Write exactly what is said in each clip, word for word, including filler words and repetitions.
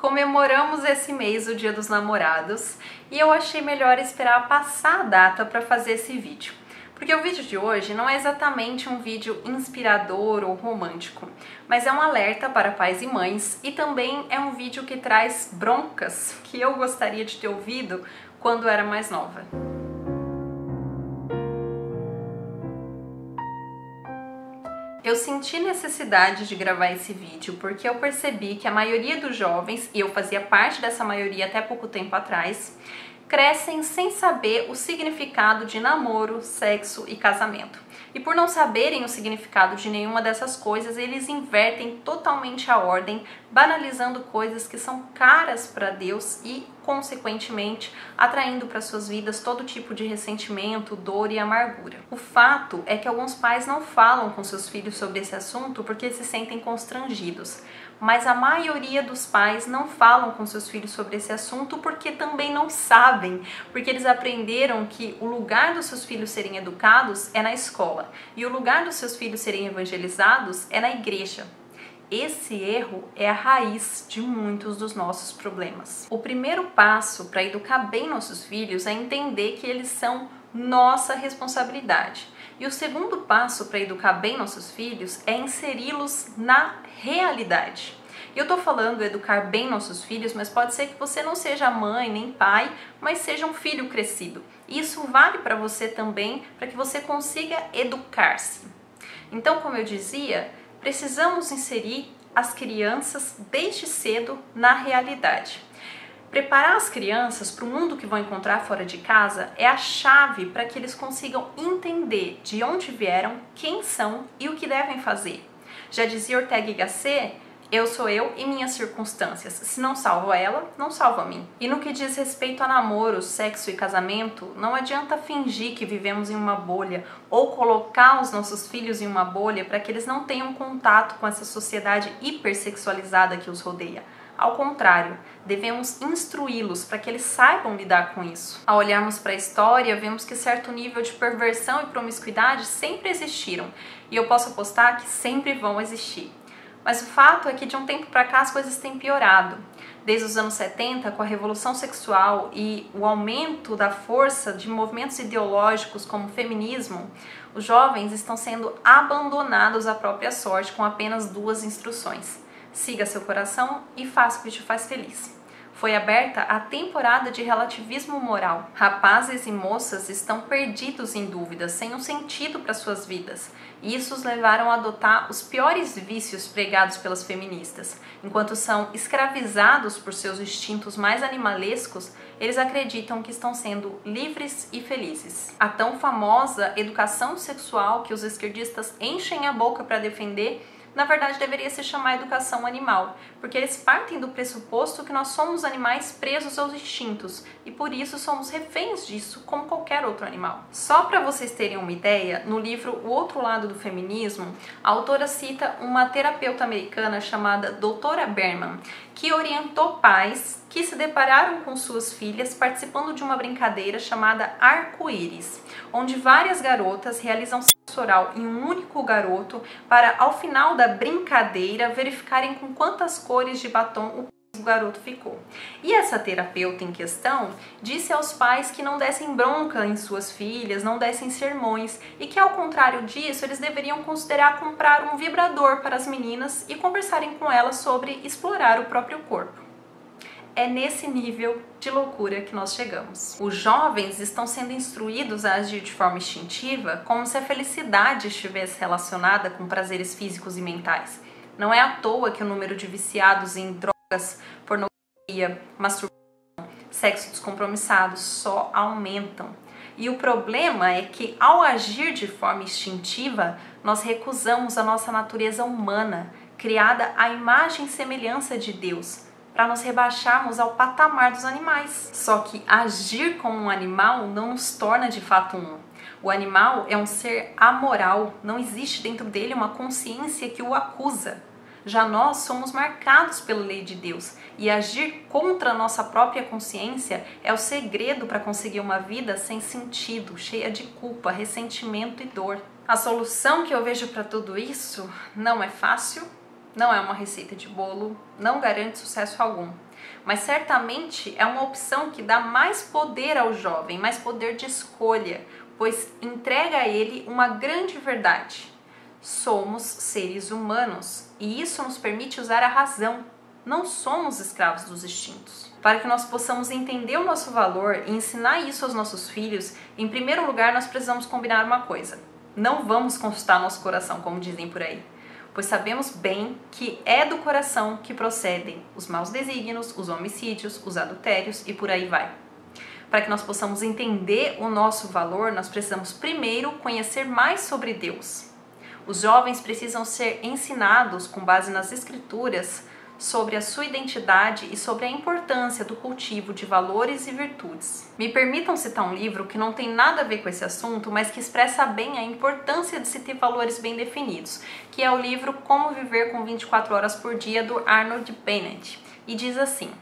Comemoramos esse mês o Dia dos Namorados e eu achei melhor esperar passar a data para fazer esse vídeo. Porque o vídeo de hoje não é exatamente um vídeo inspirador ou romântico, mas é um alerta para pais e mães e também é um vídeo que traz broncas que eu gostaria de ter ouvido quando era mais nova. Eu senti necessidade de gravar esse vídeo porque eu percebi que a maioria dos jovens, e eu fazia parte dessa maioria até pouco tempo atrás, crescem sem saber o significado de namoro, sexo e casamento. E por não saberem o significado de nenhuma dessas coisas, eles invertem totalmente a ordem, banalizando coisas que são caras para Deus e, consequentemente, atraindo para suas vidas todo tipo de ressentimento, dor e amargura. O fato é que alguns pais não falam com seus filhos sobre esse assunto porque se sentem constrangidos. Mas a maioria dos pais não falam com seus filhos sobre esse assunto porque também não sabem, porque eles aprenderam que o lugar dos seus filhos serem educados é na escola e o lugar dos seus filhos serem evangelizados é na igreja. Esse erro é a raiz de muitos dos nossos problemas. O primeiro passo para educar bem nossos filhos é entender que eles são nossa responsabilidade. E o segundo passo para educar bem nossos filhos é inseri-los na realidade. E eu tô falando educar bem nossos filhos, mas pode ser que você não seja mãe nem pai, mas seja um filho crescido. E isso vale para você também, para que você consiga educar-se. Então, como eu dizia, precisamos inserir as crianças desde cedo na realidade. Preparar as crianças para o mundo que vão encontrar fora de casa é a chave para que eles consigam entender de onde vieram, quem são e o que devem fazer. Já dizia Ortega y Gasset, eu sou eu e minhas circunstâncias. Se não salvo ela, não salvo a mim. E no que diz respeito a namoro, sexo e casamento, não adianta fingir que vivemos em uma bolha ou colocar os nossos filhos em uma bolha para que eles não tenham contato com essa sociedade hipersexualizada que os rodeia. Ao contrário, devemos instruí-los para que eles saibam lidar com isso. Ao olharmos para a história, vemos que certo nível de perversão e promiscuidade sempre existiram, e eu posso apostar que sempre vão existir. Mas o fato é que de um tempo para cá as coisas têm piorado. Desde os anos setenta, com a revolução sexual e o aumento da força de movimentos ideológicos como o feminismo, os jovens estão sendo abandonados à própria sorte com apenas duas instruções: siga seu coração e faça o que te faz feliz. Foi aberta a temporada de relativismo moral. Rapazes e moças estão perdidos em dúvidas, sem um sentido para suas vidas. E isso os levaram a adotar os piores vícios pregados pelas feministas. Enquanto são escravizados por seus instintos mais animalescos, eles acreditam que estão sendo livres e felizes. A tão famosa educação sexual que os esquerdistas enchem a boca para defender, na verdade deveria se chamar educação animal, porque eles partem do pressuposto que nós somos animais presos aos instintos e por isso somos reféns disso como qualquer outro animal. Só para vocês terem uma ideia, no livro O Outro Lado do Feminismo, a autora cita uma terapeuta americana chamada doutora Berman, que orientou pais que se depararam com suas filhas participando de uma brincadeira chamada arco-íris, onde várias garotas realizam sexo oral em um único garoto para, ao final da brincadeira, verificarem com quantas cores de batom o garoto ficou. E essa terapeuta em questão disse aos pais que não dessem bronca em suas filhas, não dessem sermões e que, ao contrário disso, eles deveriam considerar comprar um vibrador para as meninas e conversarem com elas sobre explorar o próprio corpo. É nesse nível de loucura que nós chegamos. Os jovens estão sendo instruídos a agir de forma instintiva como se a felicidade estivesse relacionada com prazeres físicos e mentais. Não é à toa que o número de viciados em drogas, pornografia, masturbação, sexo descompromissado só aumentam. E o problema é que, ao agir de forma instintiva, nós recusamos a nossa natureza humana, criada à imagem e semelhança de Deus, para nos rebaixarmos ao patamar dos animais. Só que agir como um animal não nos torna de fato um. O animal é um ser amoral, não existe dentro dele uma consciência que o acusa. Já nós somos marcados pela lei de Deus e agir contra a nossa própria consciência é o segredo para conseguir uma vida sem sentido, cheia de culpa, ressentimento e dor. A solução que eu vejo para tudo isso não é fácil, não é uma receita de bolo, não garante sucesso algum. Mas certamente é uma opção que dá mais poder ao jovem, mais poder de escolha, pois entrega a ele uma grande verdade. Somos seres humanos e isso nos permite usar a razão. Não somos escravos dos instintos. Para que nós possamos entender o nosso valor e ensinar isso aos nossos filhos, em primeiro lugar nós precisamos combinar uma coisa. Não vamos consultar nosso coração, como dizem por aí, pois sabemos bem que é do coração que procedem os maus desígnios, os homicídios, os adultérios e por aí vai. Para que nós possamos entender o nosso valor, nós precisamos primeiro conhecer mais sobre Deus. Os jovens precisam ser ensinados, com base nas Escrituras, sobre a sua identidade e sobre a importância do cultivo de valores e virtudes. Me permitam citar um livro que não tem nada a ver com esse assunto, mas que expressa bem a importância de se ter valores bem definidos, que é o livro Como Viver com vinte e quatro Horas por Dia, do Arnold Bennett, e diz assim: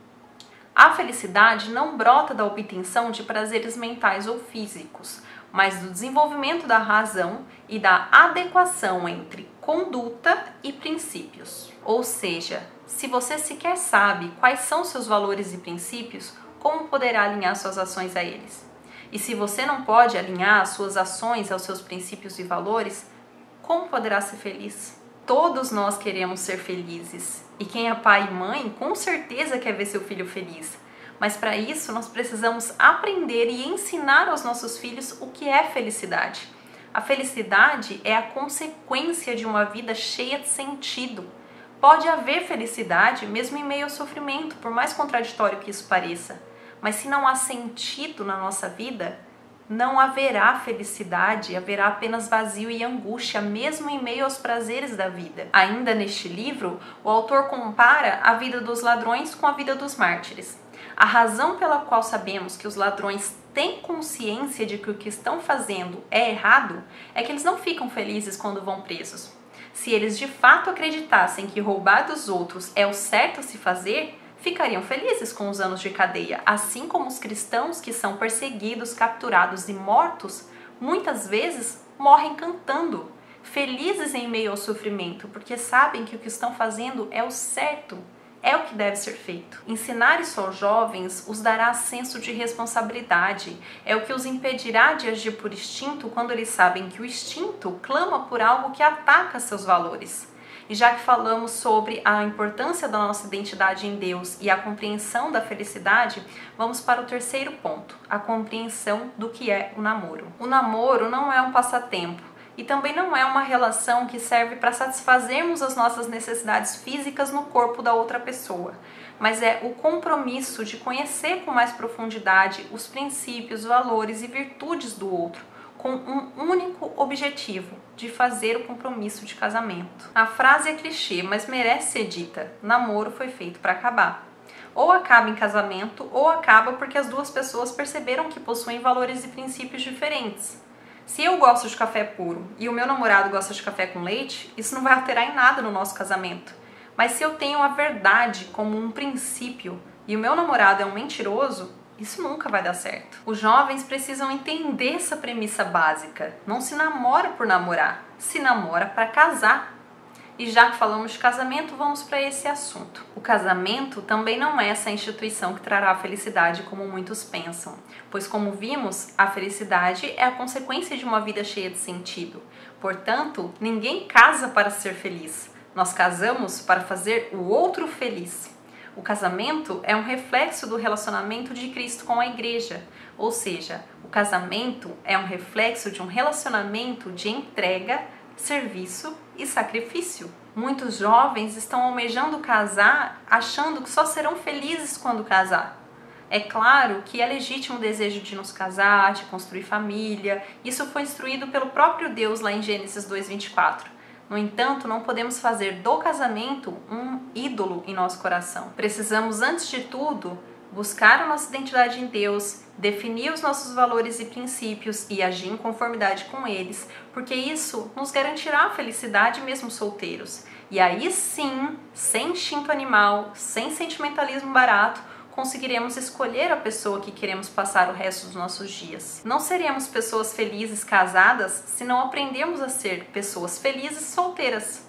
a felicidade não brota da obtenção de prazeres mentais ou físicos, mas do desenvolvimento da razão e da adequação entre conduta e princípios. Ou seja, se você sequer sabe quais são seus valores e princípios, como poderá alinhar suas ações a eles? E se você não pode alinhar suas ações aos seus princípios e valores, como poderá ser feliz? Todos nós queremos ser felizes, e quem é pai e mãe com certeza quer ver seu filho feliz. Mas para isso nós precisamos aprender e ensinar aos nossos filhos o que é felicidade. A felicidade é a consequência de uma vida cheia de sentido. Pode haver felicidade mesmo em meio ao sofrimento, por mais contraditório que isso pareça. Mas se não há sentido na nossa vida, não haverá felicidade, haverá apenas vazio e angústia, mesmo em meio aos prazeres da vida. Ainda neste livro, o autor compara a vida dos ladrões com a vida dos mártires. A razão pela qual sabemos que os ladrões têm consciência de que o que estão fazendo é errado é que eles não ficam felizes quando vão presos. Se eles de fato acreditassem que roubar dos outros é o certo a se fazer, ficariam felizes com os anos de cadeia, assim como os cristãos que são perseguidos, capturados e mortos, muitas vezes morrem cantando, felizes em meio ao sofrimento, porque sabem que o que estão fazendo é o certo. É o que deve ser feito. Ensinar isso aos jovens os dará senso de responsabilidade. É o que os impedirá de agir por instinto quando eles sabem que o instinto clama por algo que ataca seus valores. E já que falamos sobre a importância da nossa identidade em Deus e a compreensão da felicidade, vamos para o terceiro ponto, a compreensão do que é o namoro. O namoro não é um passatempo. E também não é uma relação que serve para satisfazermos as nossas necessidades físicas no corpo da outra pessoa, mas é o compromisso de conhecer com mais profundidade os princípios, valores e virtudes do outro, com um único objetivo, de fazer o compromisso de casamento. A frase é clichê, mas merece ser dita: namoro foi feito para acabar. Ou acaba em casamento, ou acaba porque as duas pessoas perceberam que possuem valores e princípios diferentes. Se eu gosto de café puro e o meu namorado gosta de café com leite, isso não vai alterar em nada no nosso casamento. Mas se eu tenho a verdade como um princípio e o meu namorado é um mentiroso, isso nunca vai dar certo. Os jovens precisam entender essa premissa básica. Não se namora por namorar, se namora para casar. E já que falamos de casamento, vamos para esse assunto. O casamento também não é essa instituição que trará a felicidade como muitos pensam, pois como vimos, a felicidade é a consequência de uma vida cheia de sentido. Portanto, ninguém casa para ser feliz. Nós casamos para fazer o outro feliz. O casamento é um reflexo do relacionamento de Cristo com a igreja, ou seja, o casamento é um reflexo de um relacionamento de entrega, serviço e sacrifício. Muitos jovens estão almejando casar achando que só serão felizes quando casar. É claro que é legítimo o desejo de nos casar, de construir família. Isso foi instruído pelo próprio Deus lá em Gênesis dois, vinte e quatro. No entanto, não podemos fazer do casamento um ídolo em nosso coração. Precisamos, antes de tudo, buscar a nossa identidade em Deus, definir os nossos valores e princípios e agir em conformidade com eles, porque isso nos garantirá a felicidade mesmo solteiros. E aí sim, sem instinto animal, sem sentimentalismo barato, conseguiremos escolher a pessoa que queremos passar o resto dos nossos dias. Não seremos pessoas felizes casadas se não aprendermos a ser pessoas felizes solteiras.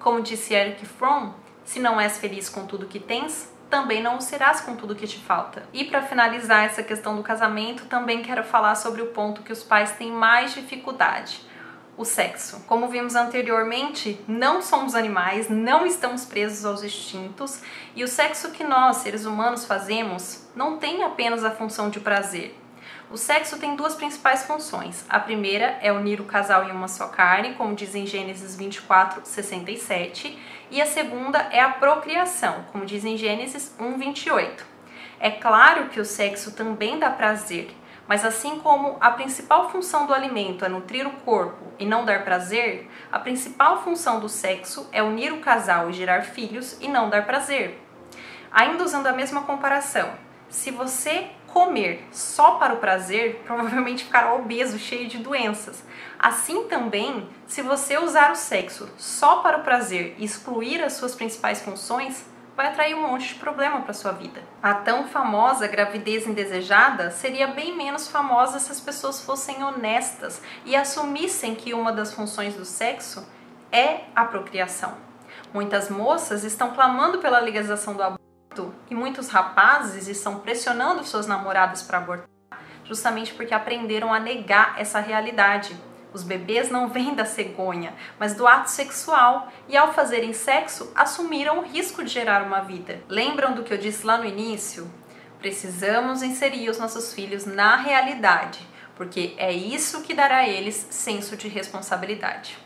Como disse Erich Fromm, se não és feliz com tudo que tens, também não o serás com tudo que te falta. E para finalizar essa questão do casamento, também quero falar sobre o ponto que os pais têm mais dificuldade: o sexo. Como vimos anteriormente, não somos animais, não estamos presos aos instintos, e o sexo que nós, seres humanos, fazemos não tem apenas a função de prazer. O sexo tem duas principais funções. A primeira é unir o casal em uma só carne, como diz em Gênesis vinte e quatro, sessenta e sete, e a segunda é a procriação, como diz em Gênesis um, vinte e oito. É claro que o sexo também dá prazer, mas assim como a principal função do alimento é nutrir o corpo e não dar prazer, a principal função do sexo é unir o casal e gerar filhos e não dar prazer. Ainda usando a mesma comparação, se você comer só para o prazer, provavelmente ficará obeso, cheio de doenças. Assim também, se você usar o sexo só para o prazer e excluir as suas principais funções, vai atrair um monte de problema para sua vida. A tão famosa gravidez indesejada seria bem menos famosa se as pessoas fossem honestas e assumissem que uma das funções do sexo é a procriação. Muitas moças estão clamando pela legalização do aborto e muitos rapazes estão pressionando suas namoradas para abortar, justamente porque aprenderam a negar essa realidade. Os bebês não vêm da cegonha, mas do ato sexual, e ao fazerem sexo, assumiram o risco de gerar uma vida. Lembram do que eu disse lá no início? Precisamos inserir os nossos filhos na realidade, porque é isso que dará a eles senso de responsabilidade.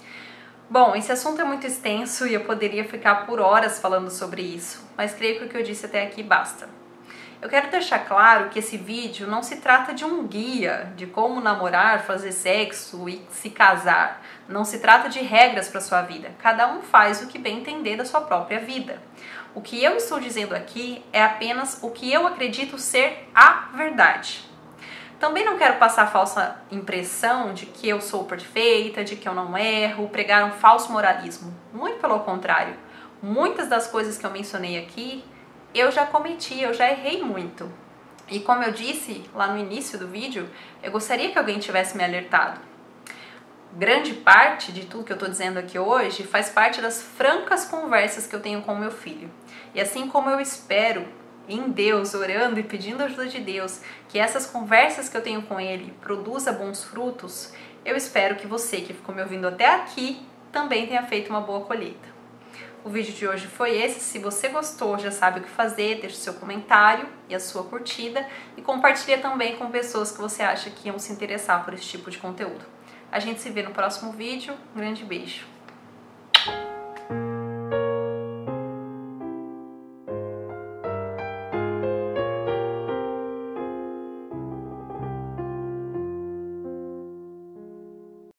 Bom, esse assunto é muito extenso e eu poderia ficar por horas falando sobre isso, mas creio que o que eu disse até aqui basta. Eu quero deixar claro que esse vídeo não se trata de um guia de como namorar, fazer sexo e se casar. Não se trata de regras para sua vida. Cada um faz o que bem entender da sua própria vida. O que eu estou dizendo aqui é apenas o que eu acredito ser a verdade. Também não quero passar a falsa impressão de que eu sou perfeita, de que eu não erro, pregar um falso moralismo. Muito pelo contrário. Muitas das coisas que eu mencionei aqui, eu já cometi, eu já errei muito. E como eu disse lá no início do vídeo, eu gostaria que alguém tivesse me alertado. Grande parte de tudo que eu estou dizendo aqui hoje faz parte das francas conversas que eu tenho com meu filho. E assim como eu espero em Deus, orando e pedindo a ajuda de Deus, que essas conversas que eu tenho com Ele produzam bons frutos, eu espero que você que ficou me ouvindo até aqui também tenha feito uma boa colheita. O vídeo de hoje foi esse. Se você gostou, já sabe o que fazer, deixe o seu comentário e a sua curtida e compartilha também com pessoas que você acha que iam se interessar por esse tipo de conteúdo. A gente se vê no próximo vídeo. Um grande beijo!